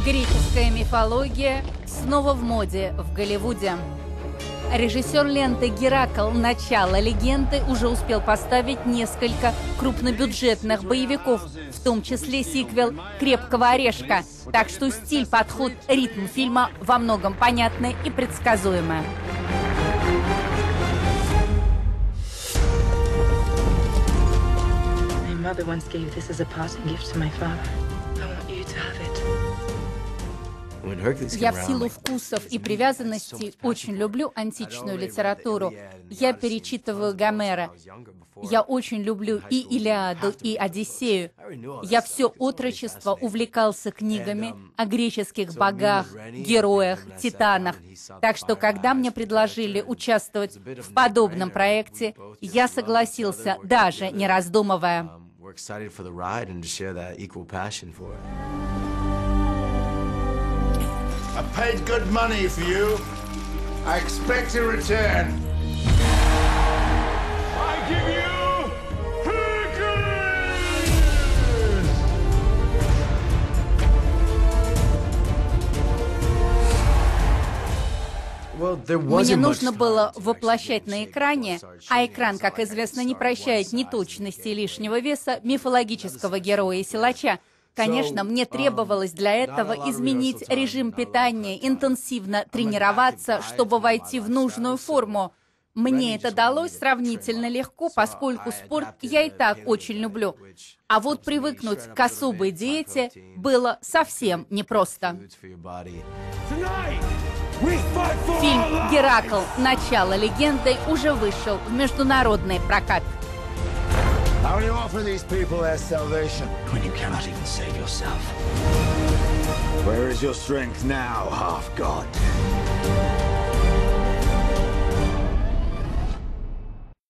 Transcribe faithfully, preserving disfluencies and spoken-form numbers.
Греческая мифология снова в моде в Голливуде. Режиссер ленты «Геракл. Начало легенды» уже успел поставить несколько крупнобюджетных боевиков, в том числе сиквел «Крепкого орешка». Так что стиль, подход, ритм фильма во многом понятны и предсказуемы. Я в силу вкусов и привязанностей очень люблю античную литературу. Я перечитываю Гомера. Я очень люблю и Илиаду, и Одиссею. Я все отрочество увлекался книгами о греческих богах, героях, титанах. Так что, когда мне предложили участвовать в подобном проекте, я согласился, даже не раздумывая. I paid good money for you. I expect a return. I give you Hercules! Мне нужно было воплощать на экране, а экран, как известно, не прощает ни точности лишнего веса, мифологического героя и силача. Конечно, мне требовалось для этого изменить режим питания, интенсивно тренироваться, чтобы войти в нужную форму. Мне это далось сравнительно легко, поскольку спорт я и так очень люблю. А вот привыкнуть к особой диете было совсем непросто. Фильм «Геракл. Начало легенды» уже вышел в международный прокат. How will you offer these people their salvation when you cannot even save yourself? Where is your strength now, half-god?